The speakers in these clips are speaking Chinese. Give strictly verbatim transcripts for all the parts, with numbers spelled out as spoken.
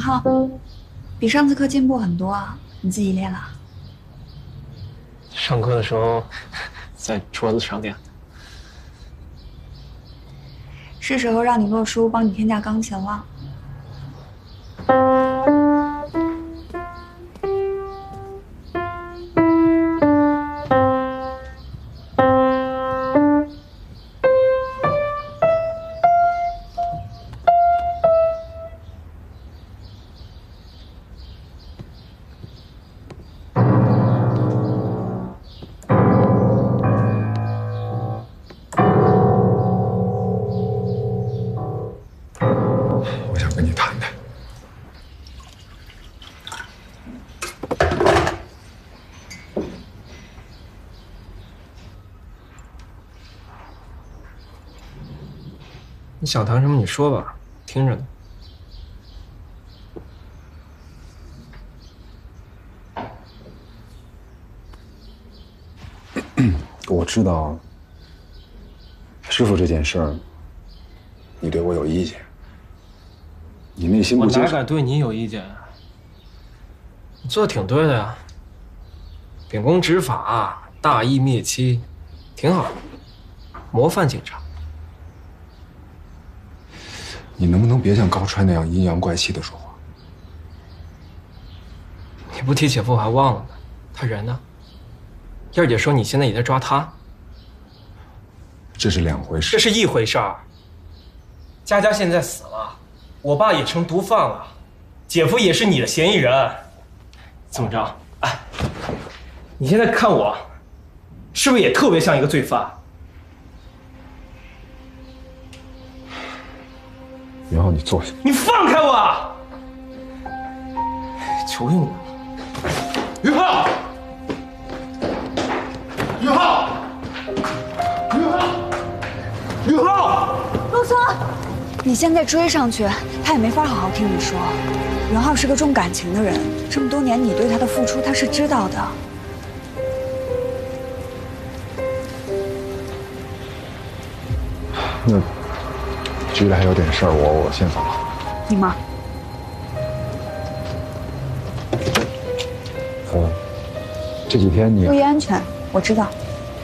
浩，比上次课进步很多啊！你自己练了？ 上课的时候在桌子上练的。 是时候让你洛叔帮你添加钢琴了。 你想谈什么？你说吧，听着呢。 我知道，师傅这件事儿，你对我有意见，你内心不接受。 我哪敢对你有意见啊？你做的挺对的呀，秉公执法，大义灭妻，挺好，模范警察。 你能不能别像高川那样阴阳怪气的说话？ 你不提姐夫我还忘了呢，他人呢？燕儿姐说你现在也在抓他， 这是两回事。 这是一回事儿。佳佳现在死了，我爸也成毒贩了，姐夫也是你的嫌疑人。怎么着？哎，你现在看我，是不是也特别像一个罪犯？ 元浩，你坐下。 你放开我！求求你了， 元浩，元浩，元浩，元浩！ 陆松，你现在追上去，他也没法好好听你说。元浩是个重感情的人，这么多年你对他的付出，他是知道的。 那。 局里还有点事儿，我我先走了。 你忙。 呃，这几天你注意安全，我知道。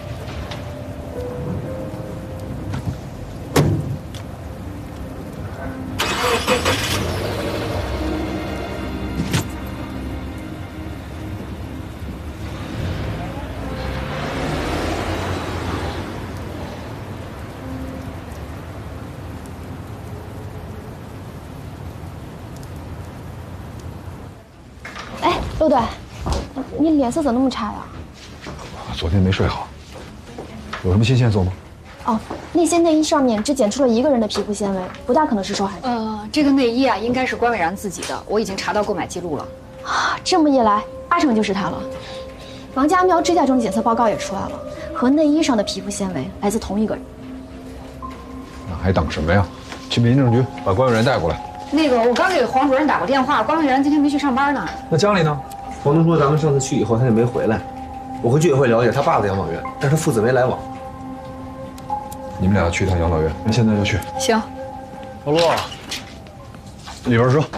陆队，你脸色怎么那么差呀？ 昨天没睡好。有什么新线索吗？ 哦，那些内衣上面只检出了一个人的皮肤纤维，不大可能是受害者。 呃，这个内衣啊，应该是关伟然自己的，我已经查到购买记录了。 啊，这么一来，八成就是他了。王家苗指甲中的检测报告也出来了，和内衣上的皮肤纤维来自同一个人。 那还等什么呀？去民政局把关伟然带过来。 那个，我刚给黄主任打过电话，关伟然今天没去上班呢。 那江里呢？黄东说咱们上次去以后他就没回来，我回去也会了解他爸的养老院，但是父子没来往。 你们俩去趟养老院，那现在就去。 行。 老陆， 里边说。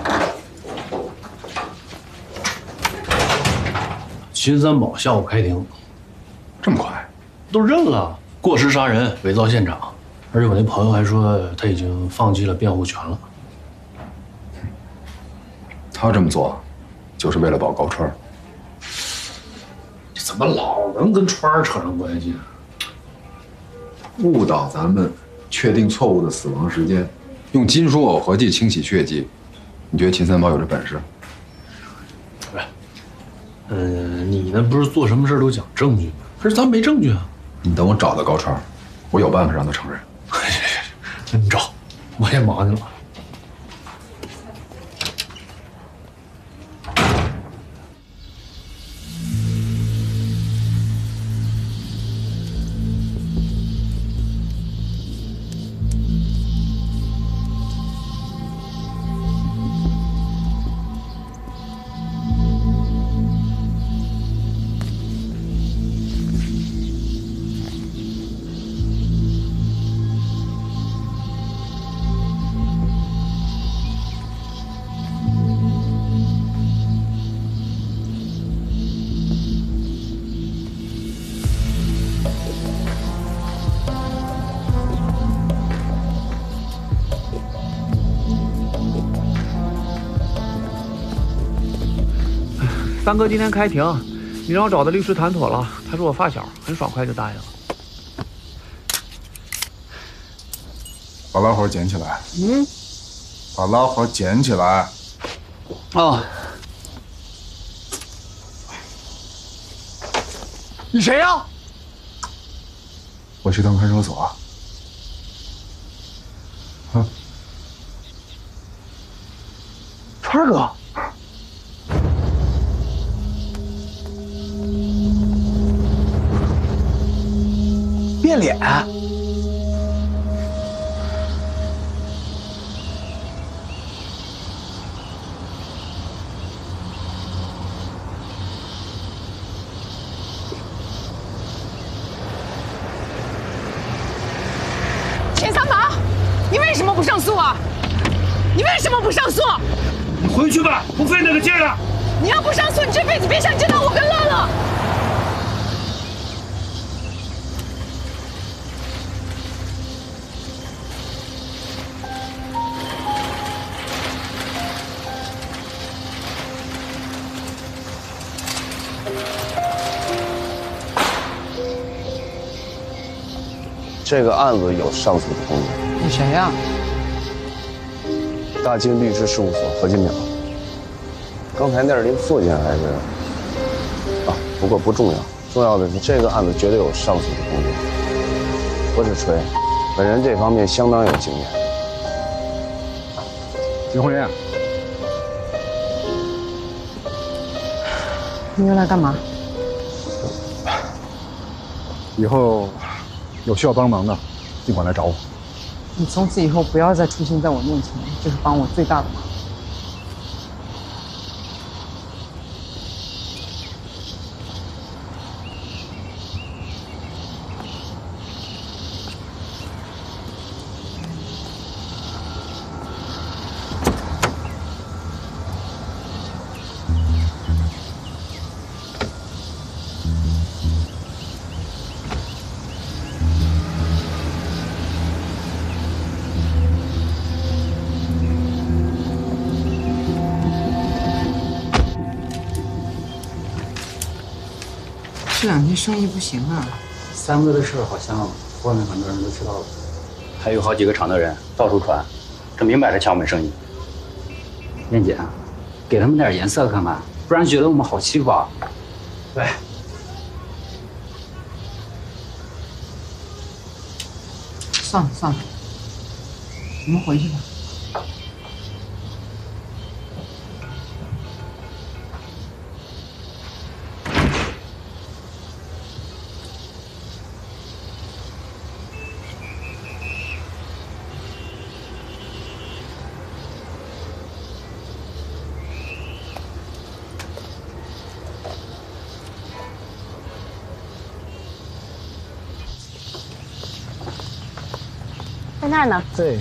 秦三宝下午开庭， 这么快？ 都认了，过失杀人、伪造现场，而且我那朋友还说他已经放弃了辩护权了。 他这么做，就是为了保高川。 你怎么老能跟川儿扯上关系啊？ 误导咱们，确定错误的死亡时间，用金属耦合剂清洗血迹。你觉得秦三宝有这本事？ 不是，嗯，你呢？不是做什么事都讲证据吗？可是咱没证据啊。 你等我找到高川，我有办法让他承认。 那你找，我也忙去了。 三哥今天开庭，你让我找的律师谈妥了，他是我发小，很爽快就答应了。 把拉环捡起来。 嗯。 把拉环捡起来。 哦。你谁呀？ 我去趟看守所。啊。 川哥。变脸。 钱三宝，你为什么不上诉啊？你为什么不上诉？ 你回去吧，不费那个劲了。 你要不上诉，你这辈子别想见到我跟乐乐。 这个案子有上诉的空间。 你谁呀？ 大金律师事务所何金淼。刚才那是您父亲还是？啊，不过不重要，重要的是这个案子绝对有上诉的空间。不是吹，本人这方面相当有经验。 金红林， 你又来干嘛？ 以后有需要帮忙的，尽管来找我。 你从此以后不要再出现在我面前，这是帮我最大的忙。这两天生意不行啊。 三哥的事好像外面很多人都知道了，还有好几个厂的人到处传，这明摆着抢我们生意。燕姐，给他们点颜色看看，不然觉得我们好欺负啊。对。 算了算了，你们回去吧。 在那儿呢。 对。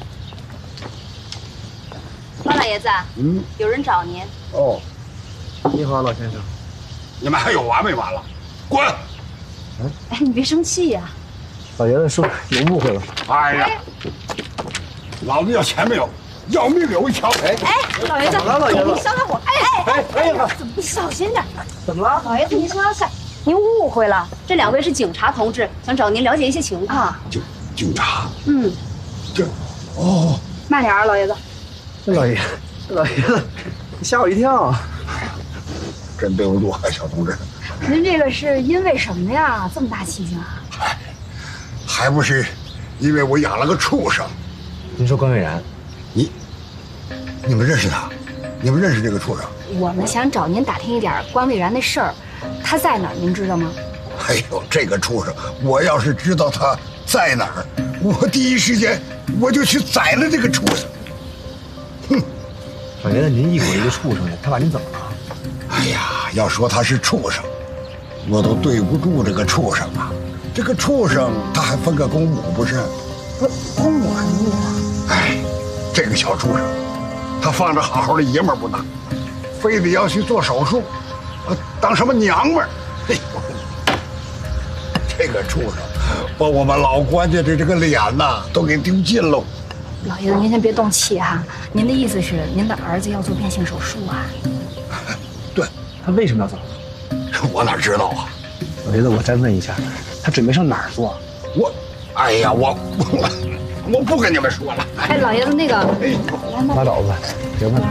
方老爷子， 嗯， 有人找您。 哦， 你好，老先生。 你们还有完没完了？滚！ 哎，你别生气呀。 老爷子说有误会了。 哎呀，老子要钱没有，要命有一条。 哎哎，老爷子， 怎么了，老爷子？ 你小点火！哎哎哎哎呀，怎么小心点？ 怎么了？ 老爷子，您说说看，您误会了，这两位是警察同志，想找您了解一些情况。 警警察？ 嗯。 这，哦。 慢点啊，老爷子。 老爷，老爷子，你吓我一跳。 真对不住啊，小同志。 您这个是因为什么呀？这么大气性啊？ 哎，还不是因为我养了个畜生。 您说关伟然， 你你们认识他？你们认识这个畜生？ 我们想找您打听一点关伟然的事儿，他在哪儿？您知道吗？ 哎呦，这个畜生！我要是知道他在哪儿，我第一时间我就去宰了这个畜生。哼！ 老爷子，您一口一个畜生呀，他把您怎么了？ 哎呀，要说他是畜生，我都对不住这个畜生啊！这个畜生他还分个公母不是？ 不，公母和母啊！ 哎，这个小畜生，他放着好好的爷们儿不当，非得要去做手术，呃，当什么娘们儿？哎呦，这个畜生把我们老关家的这个脸呐都给丢尽喽！ 老爷子，您先别动气哈。您的意思是您的儿子要做变性手术啊？ 对， 他为什么要走？ 我哪知道啊？ 老爷子，我再问一下，他准备上哪儿做？ 我，哎呀，我我我不跟你们说了。 哎，老爷子，那个， 拉倒吧，别问了。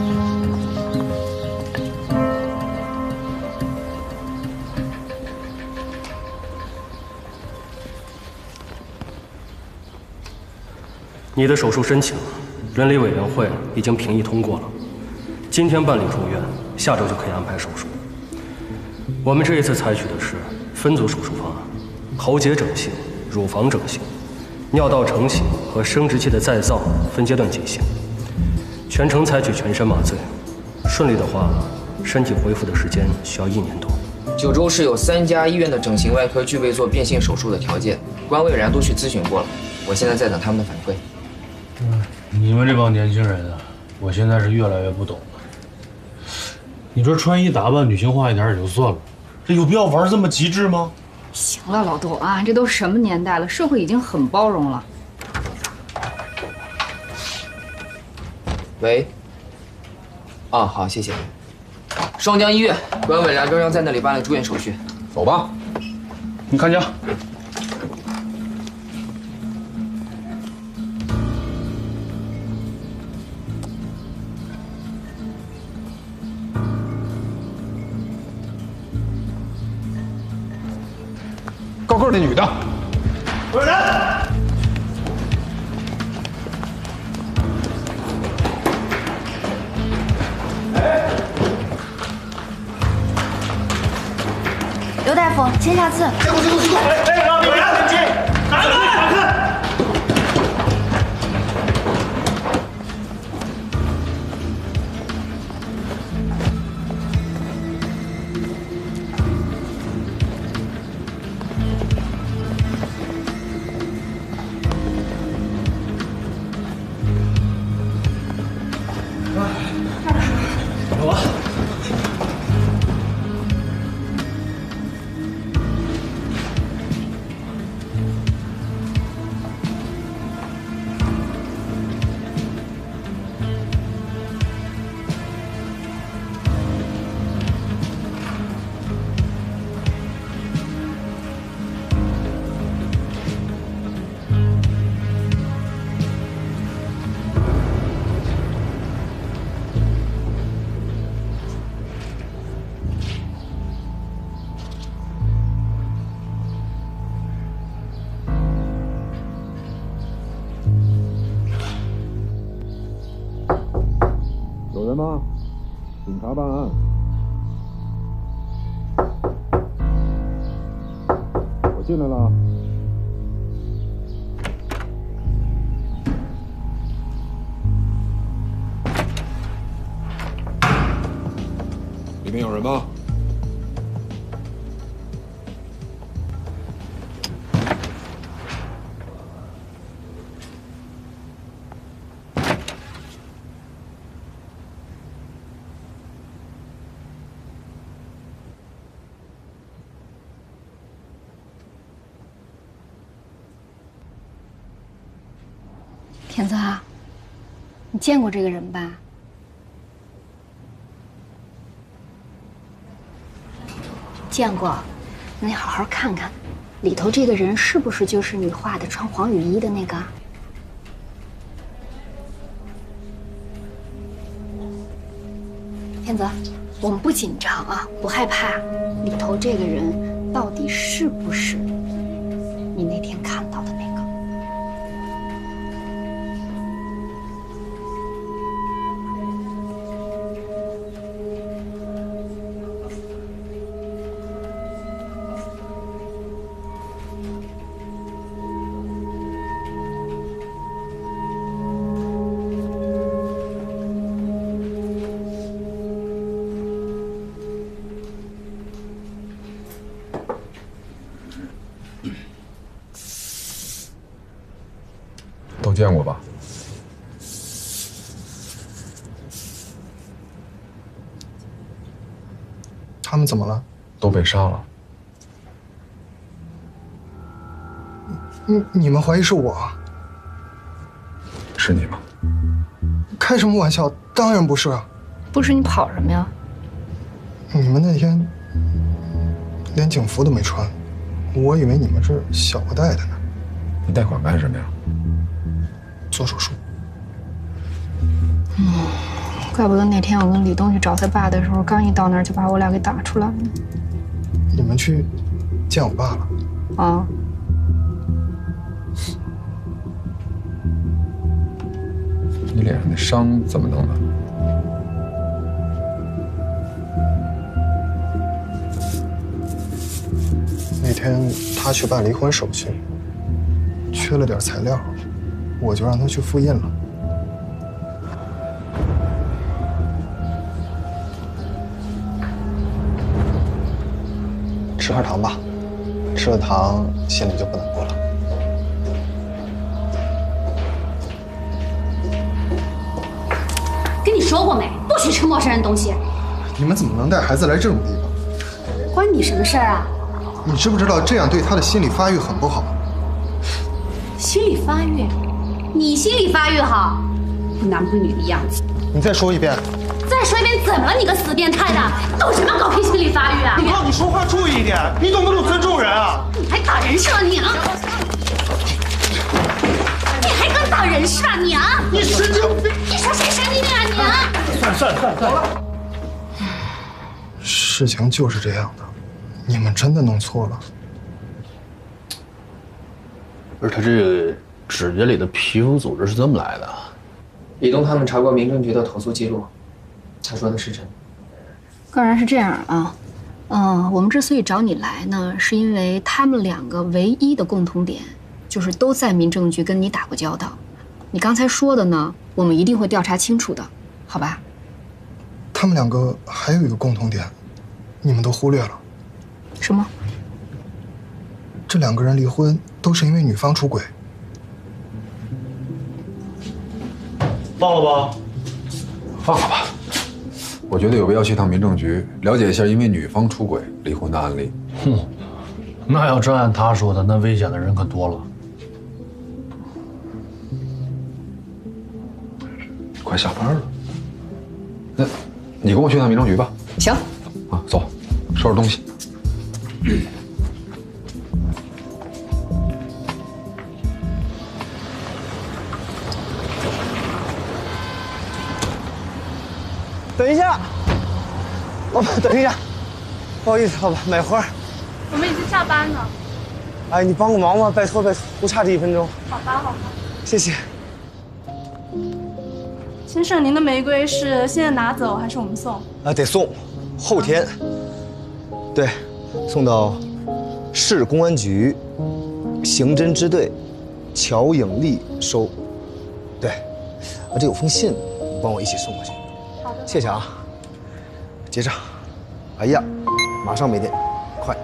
你的手术申请，伦理委员会已经评议通过了，今天办理住院，下周就可以安排手术。我们这一次采取的是分组手术方案，喉结整形、乳房整形、尿道成型和生殖器的再造分阶段进行，全程采取全身麻醉。顺利的话，身体恢复的时间需要一年多。 九州市有三家医院的整形外科具备做变性手术的条件，关魏然都去咨询过了，我现在在等他们的反馈。 你们这帮年轻人啊，我现在是越来越不懂了。你说穿衣打扮女性化一点也就算了，这有必要玩这么极致吗？ 行了，老杜啊，这都什么年代了，社会已经很包容了。 喂。啊，好，谢谢。双江医院，关伟良正要在那里办理住院手续。 走吧。 你看家。 高个那女的， 有人！ 刘大夫，签下字。 结果，结果，结果！哎，老李，不要紧急，拿开，拿开！ 走吧。 有人吗？警察办案。我进来了。里面有人吗？ 田泽啊，你见过这个人吧？见过，那你好好看看，里头这个人是不是就是你画的穿黄雨衣的那个？田泽，我们不紧张啊，不害怕，里头这个人到底是不是你那天看到的那个？ 都见过吧？ 他们怎么了？ 都被杀了。 你你们怀疑是我？ 是你吗？ 开什么玩笑？当然不是。 不是你跑什么呀？ 你们那天连警服都没穿，我以为你们是小额贷的呢。 你贷款干什么呀？ 做手术。 嗯，怪不得那天我跟李东去找他爸的时候，刚一到那儿就把我俩给打出来了。 你们去见我爸了？ 啊。 你脸上那伤怎么弄的？ 那天他去办离婚手续，缺了点材料，我就让他去复印了。吃块糖吧，吃了糖心里就不难过了。 跟你说过没？不许吃陌生人东西。 你们怎么能带孩子来这种地方？ 关你什么事儿啊？ 你知不知道这样对他的心理发育很不好？ 心理发育？你心理发育好，不男不女的样子。 你再说一遍。 再说一遍，怎么了？你个死变态的，懂什么狗屁心理发育啊？ 你靠，你说话注意一点，你懂不懂尊重人啊？ 你还打人是吧你啊？你还敢打人是吧你啊？ 你神经病！ 你说谁神经病啊你啊？ 算算算算了。 事情就是这样的，你们真的弄错了。 不是他这个指甲里的皮肤组织是这么来的？ 李东他们查过民政局的投诉记录，他说的是真。 当然是这样啊，嗯，我们之所以找你来呢，是因为他们两个唯一的共同点，就是都在民政局跟你打过交道。你刚才说的呢，我们一定会调查清楚的，好吧？ 他们两个还有一个共同点，你们都忽略了。 什么？ 这两个人离婚都是因为女方出轨。 放了吧， 放了吧。我觉得有必要去趟民政局，了解一下因为女方出轨离婚的案例。 哼，那要真按他说的，那危险的人可多了。 快下班了，那你跟我去趟民政局吧。 行。 啊，走，收拾东西。 等一下，老板，等一下，不好意思，老板，买花。 我们已经下班了。 哎，你帮个忙吧，拜托拜托，不差这一分钟。 好吧，好吧。 谢谢。 先生，您的玫瑰是现在拿走还是我们送？ 啊，得送，后天。对，送到市公安局刑侦支队乔颖丽收。对，啊，这有封信，你帮我一起送过去。 好的。 谢谢啊。结账。哎呀，马上没电，快。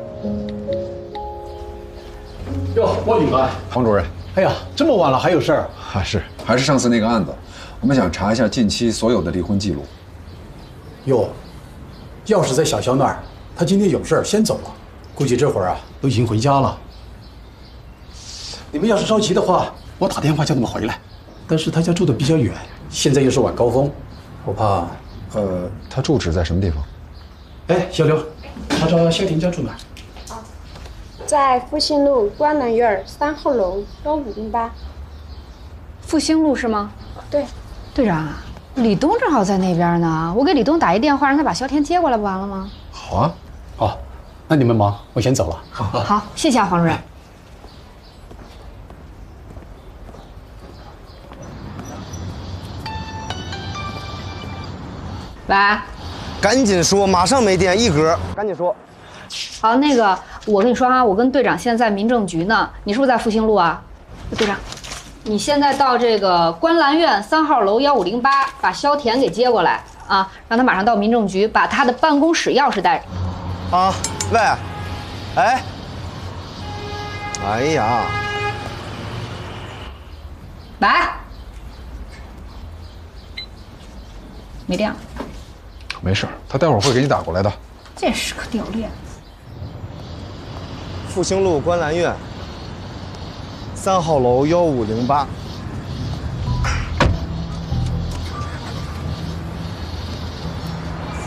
哟，郭警官， 黄主任。 哎呀，这么晚了还有事儿？ 啊，是，还是上次那个案子，我们想查一下近期所有的离婚记录。 哟，钥匙在小肖那儿，他今天有事儿先走了，估计这会儿啊都已经回家了。你们要是着急的话，我打电话叫他们回来。但是他家住的比较远，现在又是晚高峰，我怕…… 呃，他住址在什么地方？ 哎，小刘，查查萧婷家住哪儿？ 在复兴路观南院三号楼幺五零八。 复兴路是吗？ 对。 队长，李东正好在那边呢，我给李东打一电话，让他把萧田接过来，不完了吗？ 好啊。 好，那你们忙，我先走了。 好，好，谢谢啊，黄主任。喂。 赶紧说，马上没电，一格，赶紧说。 好，那个，我跟你说啊，我跟队长现在在民政局呢，你是不是在复兴路啊？队长，你现在到这个观澜苑三号楼幺五零八，把萧田给接过来啊，让他马上到民政局，把他的办公室钥匙带着。 啊，喂，哎，哎呀， 喂，没电了。 没事，他待会儿会给你打过来的。 这是个掉链子。 复兴路观澜苑三号楼幺五零八。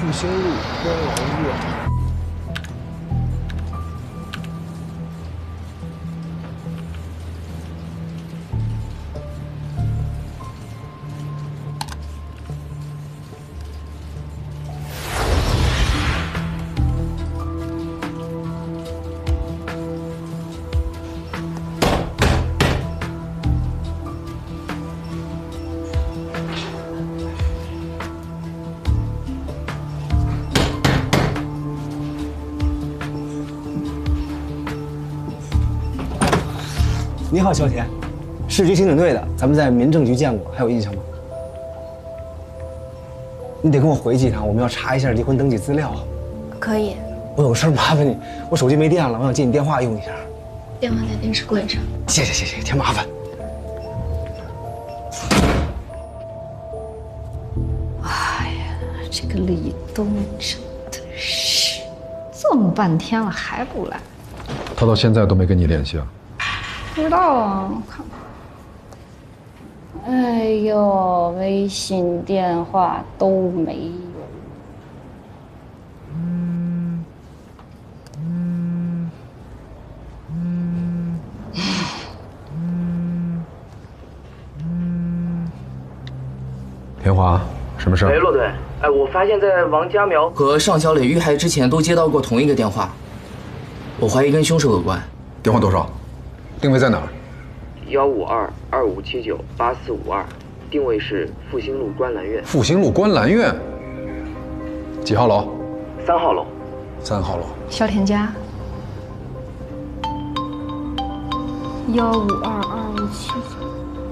复兴路观澜苑。 你好，小田，市局刑警队的，咱们在民政局见过，还有印象吗？你得跟我回去一趟，我们要查一下离婚登记资料。 可以。 我有个事儿麻烦你，我手机没电了，我想借你电话用一下。 电话在电视柜上。 谢谢谢谢，挺麻烦。 哎呀，这个李东真的是，这么半天了还不来。 他到现在都没跟你联系啊？ 不知道啊，我看看。哎呦，微信、电话都没有。嗯嗯嗯嗯嗯。田华，什么事儿？ 喂，骆队，哎，我发现在王家苗和尚小磊遇害之前都接到过同一个电话，我怀疑跟凶手有关。 电话多少？定位在哪儿？ 幺五二二五七九八四五二，定位是复兴路观澜苑。 复兴路观澜苑，几号楼？ 三号楼。 三号楼。 小田家。幺五二二五七九。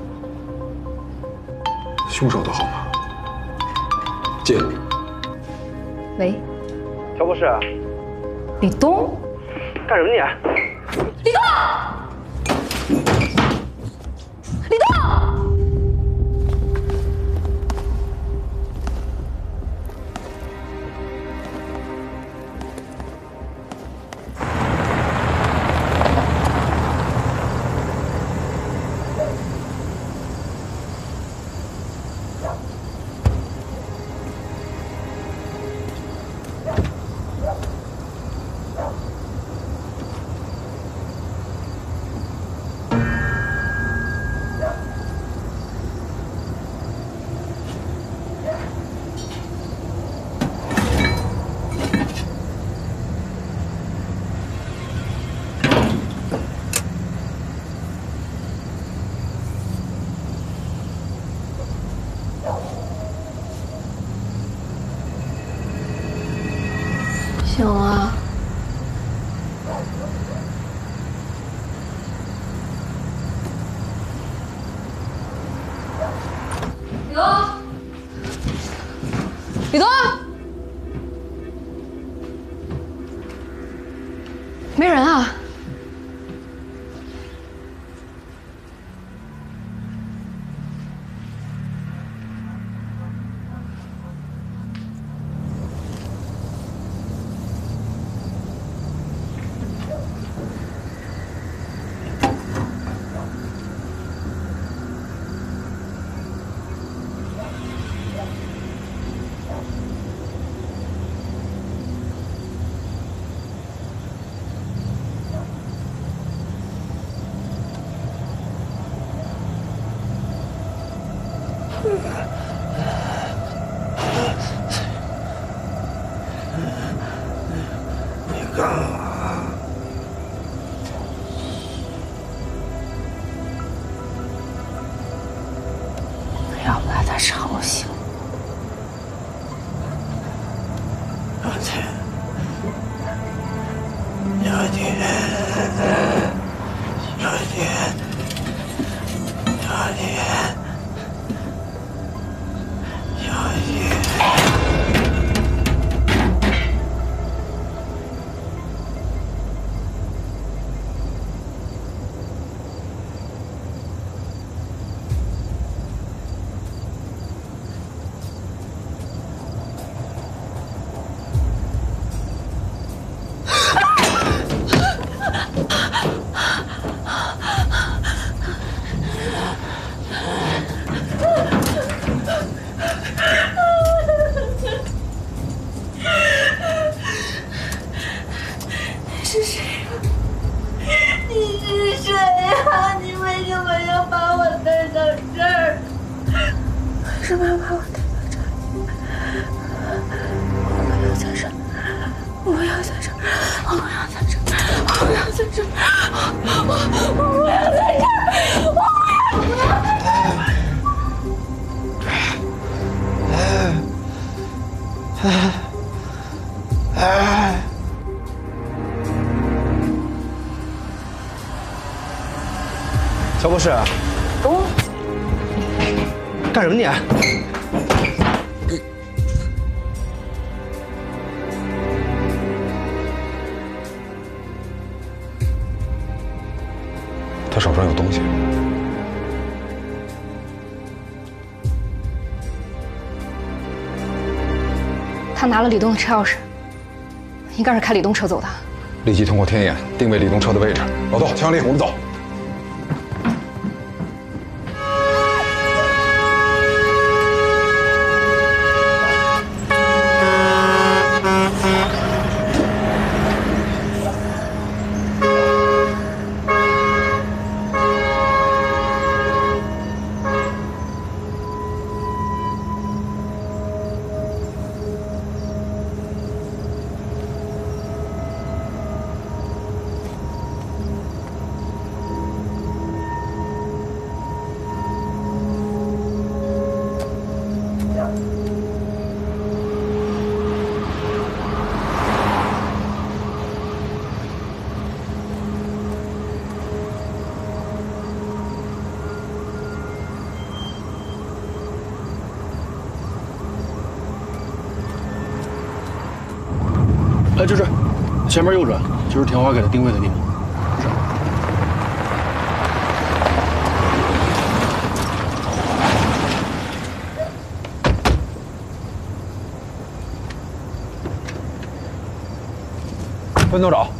凶手的号码。接。 喂。 乔博士。 李东。 干什么你？ 李东。李东！ 醒了。 李东，李东，没人啊。 是妈把我带到这里，我不要在这儿，我不要在这儿，我不要在这儿，我不要在这儿，我我不要在这儿，我不要不要在这儿。哎哎！ 乔博士， 哦， 干什么你？ 他手上有东西。 他拿了李东的车钥匙，应该是开李东车走的。 立即通过天眼定位李东车的位置。老豆，强力，我们走。 哎，这是，前面右转，就是田花给他定位的地方。 分头找。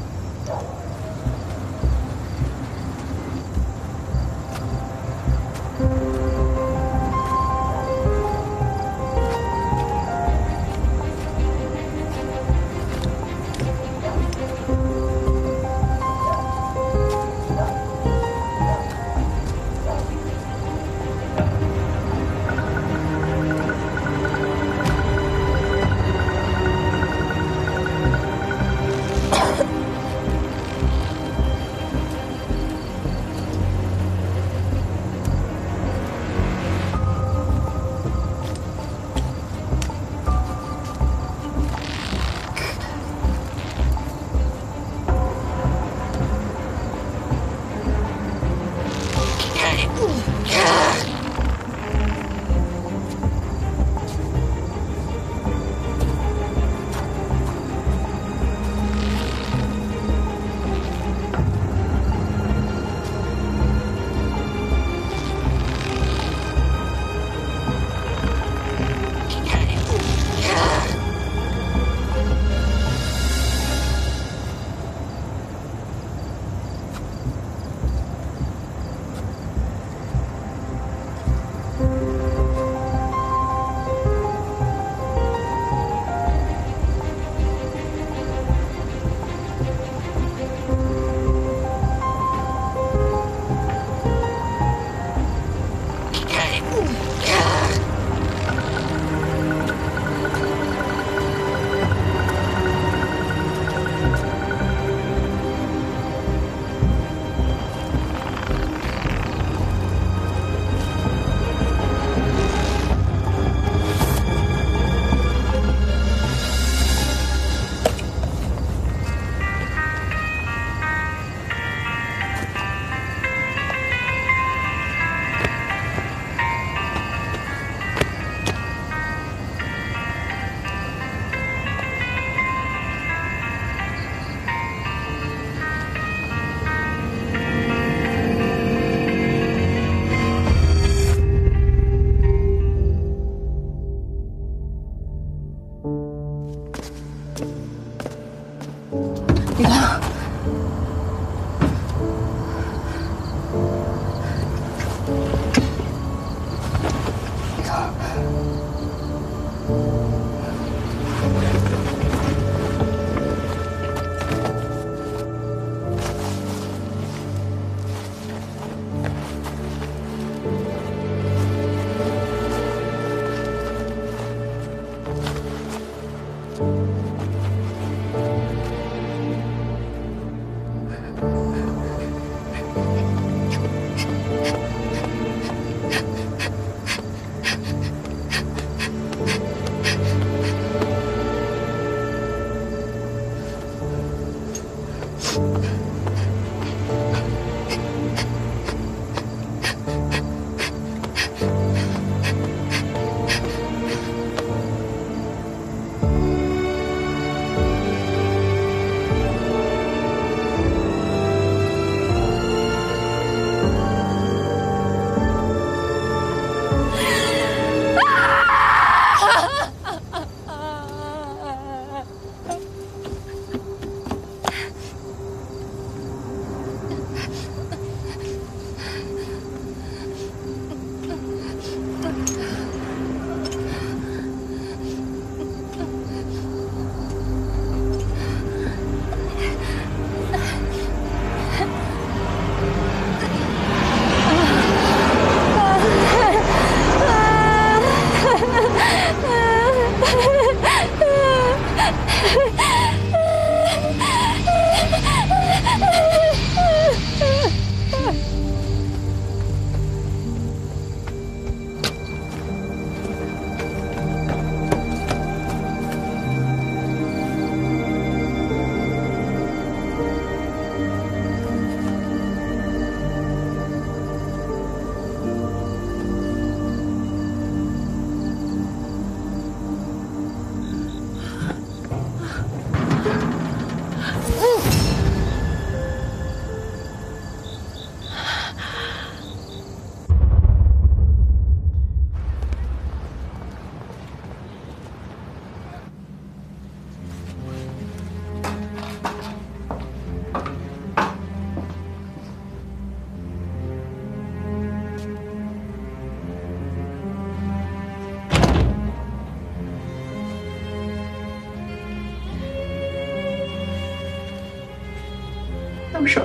手，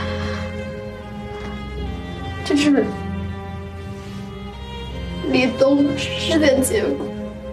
这是李东的尸检结果。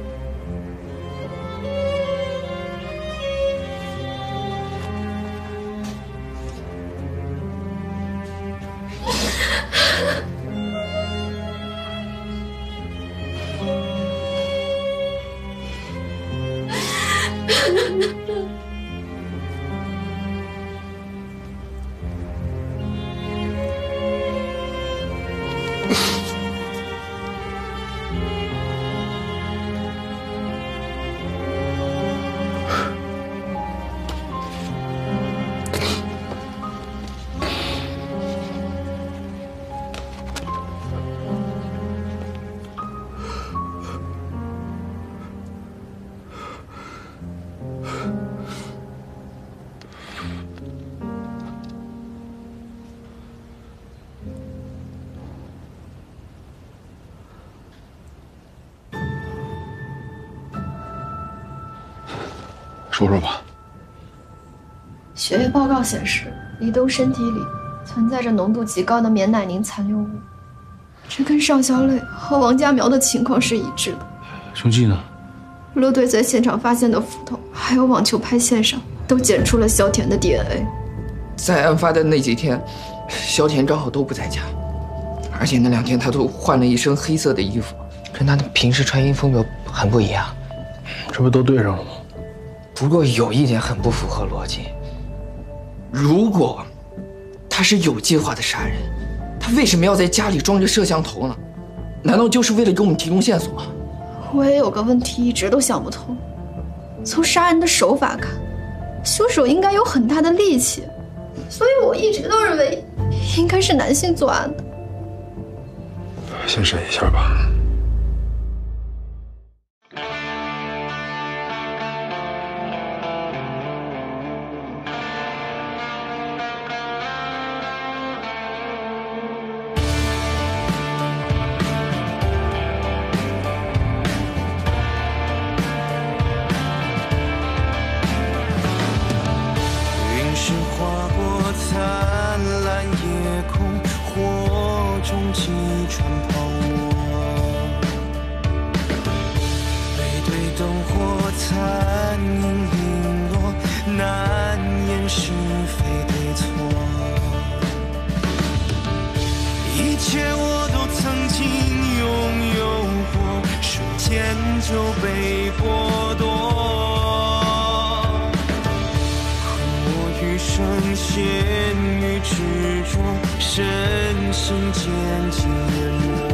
说说吧。 血液报告显示，李东身体里存在着浓度极高的棉乃宁残留物，这跟尚小磊和王家苗的情况是一致的。 凶器呢？ 陆队在现场发现的斧头，还有网球拍线上都检出了萧田的 D N A。 在案发的那几天，萧田刚好都不在家，而且那两天他都换了一身黑色的衣服，跟他的平时穿衣风格很不一样。 这不都对上了吗？ 不过有一点很不符合逻辑，如果他是有计划的杀人，他为什么要在家里装着摄像头呢？难道就是为了给我们提供线索？ 我也有个问题一直都想不通，从杀人的手法看，凶手应该有很大的力气，所以我一直都认为应该是男性作案的。 先审一下吧。 一切我都曾经拥有过，瞬间就被剥夺。可我余生陷于执着，身心渐渐淹没。